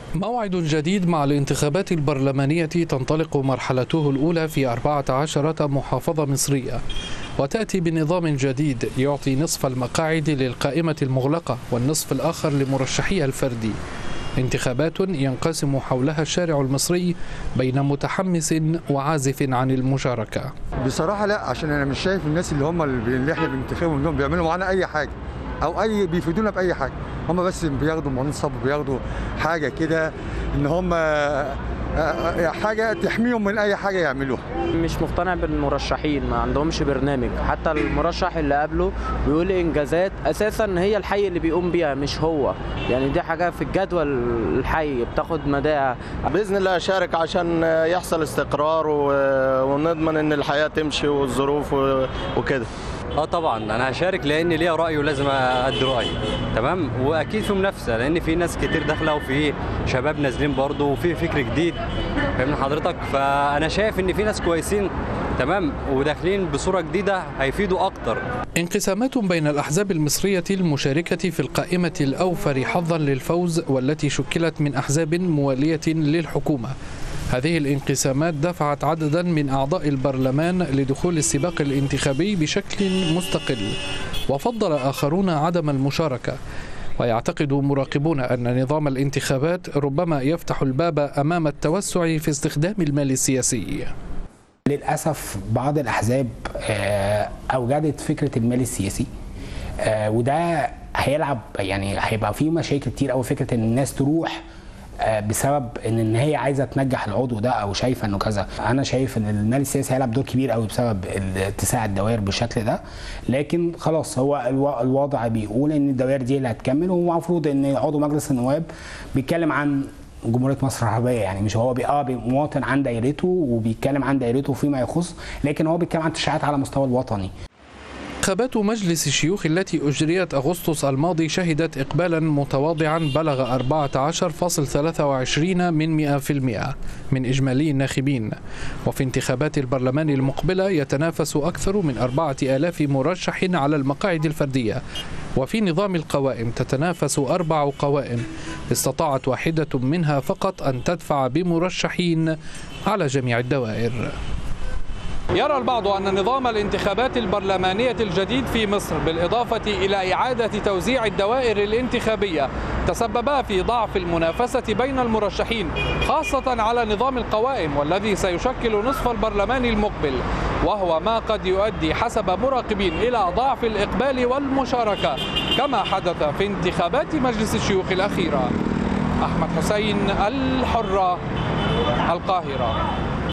موعد جديد مع الانتخابات البرلمانية تنطلق مرحلته الأولى في 14 محافظة مصرية، وتأتي بنظام جديد يعطي نصف المقاعد للقائمة المغلقة والنصف الآخر لمرشحيها الفردي. انتخابات ينقسم حولها الشارع المصري بين متحمس وعازف عن المشاركة. بصراحة لا، عشان أنا مش شايف الناس اللي احنا بننتخبهم انهم بيعملوا معانا أي حاجة أو بيفيدونا بأي حاجة. هم بس بياخدوا منصب وبياخدوا حاجة كده، إن هم حاجة تحميهم من أي حاجة يعملوها. مش مقتنع بالمرشحين، ما عندهمش برنامج. حتى المرشح اللي قبله بيقول إنجازات أساسا هي الحي اللي بيقوم بيها مش هو، يعني دي حاجة في الجدول الحي بتاخد مداها. بإذن الله أشارك عشان يحصل استقرار ونضمن إن الحياة تمشي والظروف وكده. طبعا انا هشارك لان ليا راي ولازم ادي رايي، تمام. واكيد في منافسه لان في ناس كتير داخله وفي شباب نازلين برضه وفي فكر جديد، فاهم حضرتك؟ فانا شايف ان في ناس كويسين تمام وداخلين بصوره جديده هيفيدوا اكتر. انقسامات بين الاحزاب المصريه المشاركه في القائمه الاوفر حظا للفوز والتي شكلت من احزاب مواليه للحكومه. هذه الانقسامات دفعت عددا من أعضاء البرلمان لدخول السباق الانتخابي بشكل مستقل، وفضل آخرون عدم المشاركة. ويعتقد مراقبون أن نظام الانتخابات ربما يفتح الباب أمام التوسع في استخدام المال السياسي. للأسف بعض الأحزاب أوجدت فكرة المال السياسي، وده هيلعب، يعني هيبقى فيه مشاكل كتير أوي. فكرة إن الناس تروح بسبب ان هي عايزه تنجح العضو ده او شايفه انه كذا. انا شايف ان المال السياسي هيلعب دور كبير قوي بسبب اتساع الدوائر بالشكل ده، لكن خلاص هو الوضع بيقول ان الدوائر دي اللي هتكمل، ومفروض ان عضو مجلس النواب بيتكلم عن جمهوريه مصر العربيه، يعني مش هو مواطن عن دايرته وبيتكلم عن دايرته فيما يخص، لكن هو بيتكلم عن تشريعات على مستوى الوطني. انتخابات مجلس الشيوخ التي أجريت أغسطس الماضي شهدت إقبالا متواضعا بلغ 14.23% من إجمالي الناخبين. وفي انتخابات البرلمان المقبلة يتنافس أكثر من 4000 مرشح على المقاعد الفردية. وفي نظام القوائم تتنافس 4 قوائم استطاعت واحدة منها فقط أن تدفع بمرشحين على جميع الدوائر. يرى البعض أن نظام الانتخابات البرلمانية الجديد في مصر بالإضافة إلى إعادة توزيع الدوائر الانتخابية تسببا في ضعف المنافسة بين المرشحين، خاصة على نظام القوائم والذي سيشكل نصف البرلمان المقبل، وهو ما قد يؤدي حسب مراقبين إلى ضعف الإقبال والمشاركة كما حدث في انتخابات مجلس الشيوخ الأخيرة. أحمد حسين، الحرة، القاهرة.